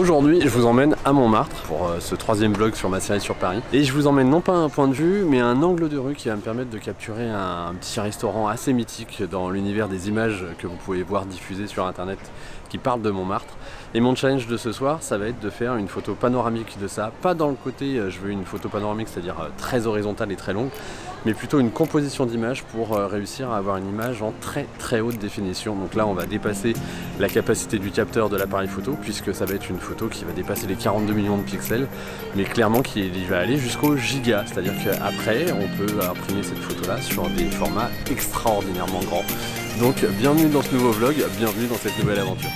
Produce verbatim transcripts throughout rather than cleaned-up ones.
Aujourd'hui, je vous emmène à Montmartre pour euh, ce troisième vlog sur ma série sur Paris. Et je vous emmène non pas un point de vue, mais un angle de rue qui va me permettre de capturer un, un petit restaurant assez mythique dans l'univers des images que vous pouvez voir diffusées sur internet qui parlent de Montmartre. Et mon challenge de ce soir, ça va être de faire une photo panoramique de ça. Pas dans le côté, euh, je veux une photo panoramique, c'est-à-dire euh, très horizontale et très longue, mais plutôt une composition d'images pour euh, réussir à avoir une image en très très haute définition. Donc là, on va dépasser la capacité du capteur de l'appareil photo, puisque ça va être une photo qui va dépasser les quarante-deux millions de pixels, mais clairement qui va aller jusqu'au giga. C'est-à-dire qu'après, on peut imprimer cette photo-là sur des formats extraordinairement grands. Donc bienvenue dans ce nouveau vlog, bienvenue dans cette nouvelle aventure.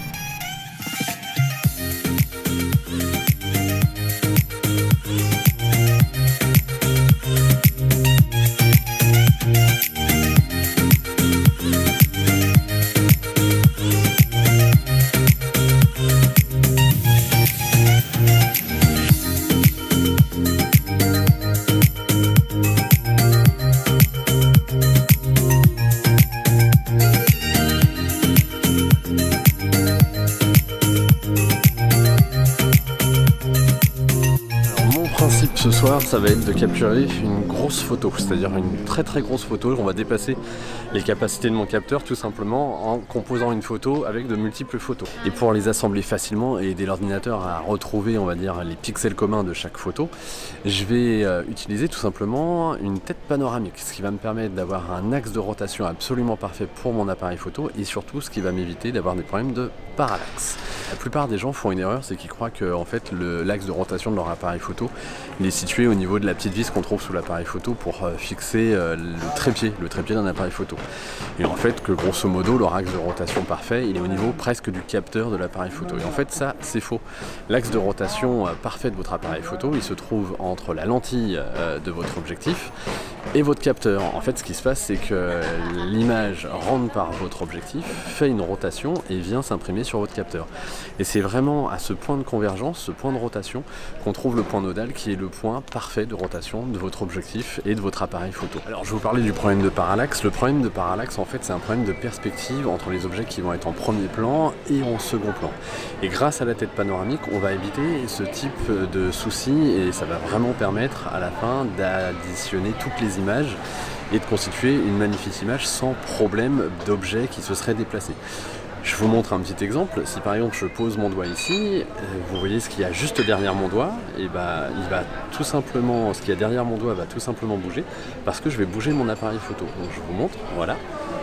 Ce soir, ça va être de capturer une grosse photo, c'est-à-dire une très très grosse photo. On va dépasser les capacités de mon capteur tout simplement en composant une photo avec de multiples photos. Et pour les assembler facilement et aider l'ordinateur à retrouver, on va dire, les pixels communs de chaque photo, je vais euh, utiliser tout simplement une tête panoramique, ce qui va me permettre d'avoir un axe de rotation absolument parfait pour mon appareil photo et surtout ce qui va m'éviter d'avoir des problèmes de parallaxe. La plupart des gens font une erreur, c'est qu'ils croient que en fait, l'axe de rotation de leur appareil photo il est situé au niveau de la petite vis qu'on trouve sous l'appareil photo pour euh, fixer euh, le trépied, le trépied d'un appareil photo. Et en fait que grosso modo leur axe de rotation parfait il est au niveau presque du capteur de l'appareil photo. Et en fait ça c'est faux. L'axe de rotation euh, parfait de votre appareil photo il se trouve entre la lentille euh, de votre objectif et votre capteur. En fait ce qui se passe c'est que l'image rentre par votre objectif, fait une rotation et vient s'imprimer sur votre capteur. Et c'est vraiment à ce point de convergence, ce point de rotation qu'on trouve le point nodal qui est le point parfait de rotation de votre objectif et de votre appareil photo. Alors je vais vous parler du problème de parallaxe. Le problème de parallaxe en fait c'est un problème de perspective entre les objets qui vont être en premier plan et en second plan. Et grâce à la tête panoramique on va éviter ce type de soucis et ça va vraiment permettre à la fin d'additionner toutes les images et de constituer une magnifique image sans problème d'objet qui se serait déplacé. Je vous montre un petit exemple. Si par exemple je pose mon doigt ici, vous voyez ce qu'il y a juste derrière mon doigt, et bah il va tout simplement, ce qu'il y a derrière mon doigt va tout simplement bouger parce que je vais bouger mon appareil photo. Donc je vous montre, voilà.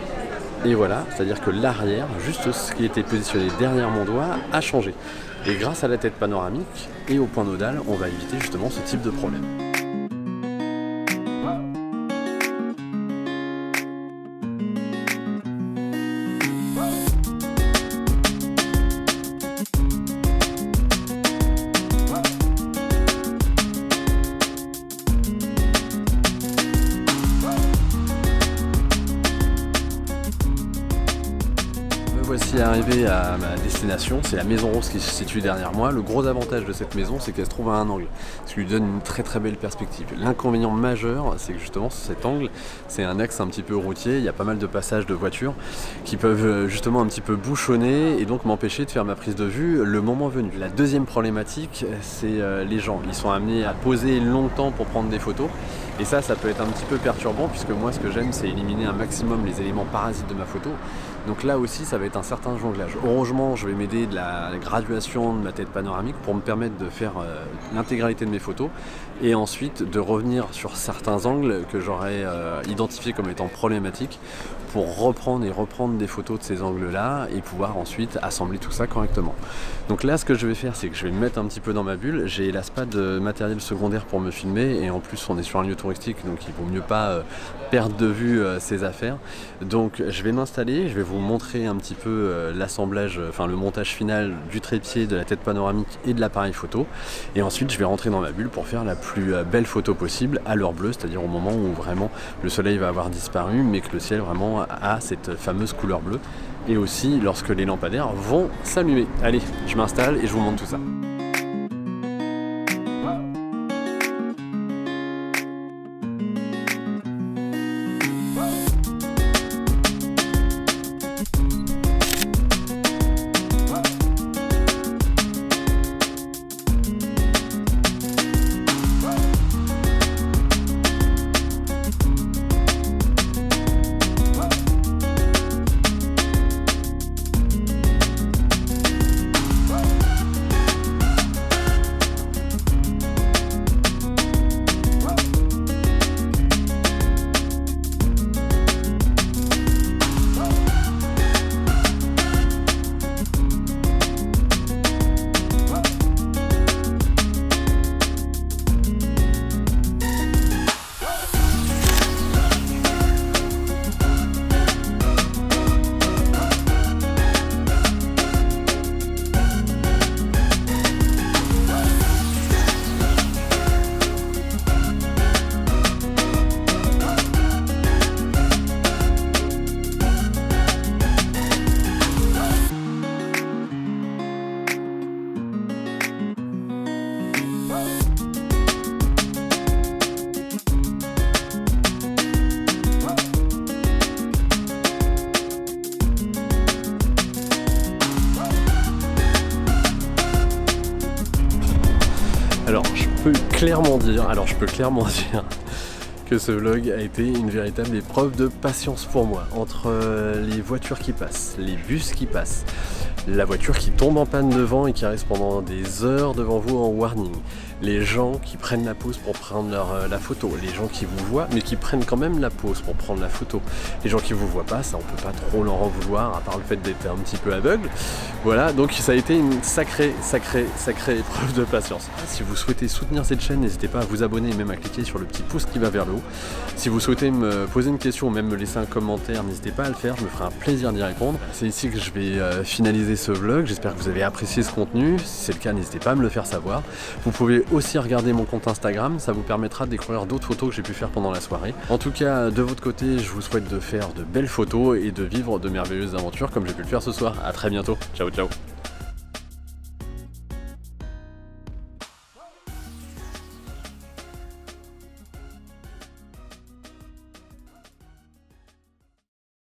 Et voilà, c'est-à-dire que l'arrière, juste ce qui était positionné derrière mon doigt, a changé. Et grâce à la tête panoramique et au point nodal, on va éviter justement ce type de problème. Voici arrivé à ma destination, c'est la Maison Rose qui se situe derrière moi. Le gros avantage de cette maison, c'est qu'elle se trouve à un angle, ce qui lui donne une très très belle perspective. L'inconvénient majeur, c'est que justement cet angle, c'est un axe un petit peu routier, il y a pas mal de passages de voitures qui peuvent justement un petit peu bouchonner et donc m'empêcher de faire ma prise de vue le moment venu. La deuxième problématique, c'est les gens. Ils sont amenés à poser longtemps pour prendre des photos et ça, ça peut être un petit peu perturbant puisque moi, ce que j'aime, c'est éliminer un maximum les éléments parasites de ma photo. Donc là aussi, ça va être un certain jonglage. Heureusement, je vais m'aider de la graduation de ma tête panoramique pour me permettre de faire euh, l'intégralité de mes photos et ensuite de revenir sur certains angles que j'aurais euh, identifiés comme étant problématiques pour reprendre et reprendre des photos de ces angles-là et pouvoir ensuite assembler tout ça correctement. Donc là, ce que je vais faire, c'est que je vais me mettre un petit peu dans ma bulle. J'ai là pas de matériel secondaire pour me filmer et en plus, on est sur un lieu touristique, donc il vaut mieux pas euh, perdre de vue euh, ces affaires. Donc je vais m'installer, je vais vous montrer un petit peu euh, l'assemblage, enfin le montage final du trépied, de la tête panoramique et de l'appareil photo. Et ensuite, je vais rentrer dans ma bulle pour faire la plus euh, belle photo possible à l'heure bleue, c'est-à-dire au moment où vraiment le soleil va avoir disparu, mais que le ciel vraiment à cette fameuse couleur bleue et aussi lorsque les lampadaires vont s'allumer. Allez, je m'installe et je vous montre tout ça. peux clairement dire, alors je peux clairement dire que ce vlog a été une véritable épreuve de patience pour moi. Entre euh, les voitures qui passent, les bus qui passent, la voiture qui tombe en panne devant et qui reste pendant des heures devant vous en warning, les gens qui prennent la pause pour prendre leur, euh, la photo, les gens qui vous voient mais qui prennent quand même la pause pour prendre la photo, les gens qui vous voient pas, ça on peut pas trop leur en vouloir à part le fait d'être un petit peu aveugle. Voilà, donc ça a été une sacrée, sacrée, sacrée épreuve de patience. Si vous souhaitez soutenir cette chaîne, n'hésitez pas à vous abonner et même à cliquer sur le petit pouce qui va vers le haut. Si vous souhaitez me poser une question ou même me laisser un commentaire, n'hésitez pas à le faire, je me ferai un plaisir d'y répondre. C'est ici que je vais euh, finaliser ce vlog, j'espère que vous avez apprécié ce contenu. Si c'est le cas, n'hésitez pas à me le faire savoir. Vous pouvez aussi regarder mon compte Instagram, ça vous permettra de découvrir d'autres photos que j'ai pu faire pendant la soirée. En tout cas, de votre côté, je vous souhaite de faire de belles photos et de vivre de merveilleuses aventures comme j'ai pu le faire ce soir. A très bientôt, ciao ciao.